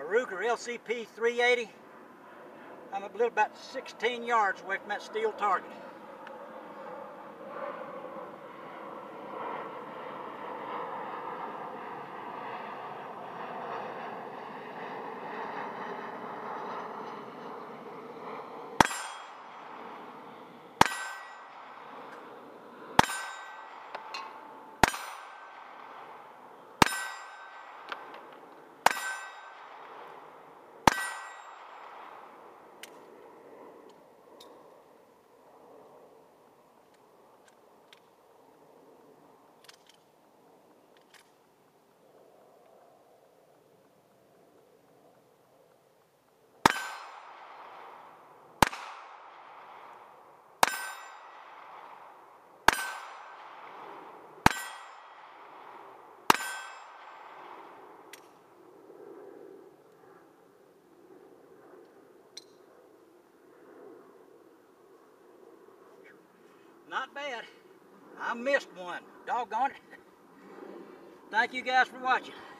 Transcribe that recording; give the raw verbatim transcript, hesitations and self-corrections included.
a Ruger L C P three eighty. I'm a little about sixteen yards away from that steel target. Not bad. I missed one. Doggone it. Thank you guys for watching.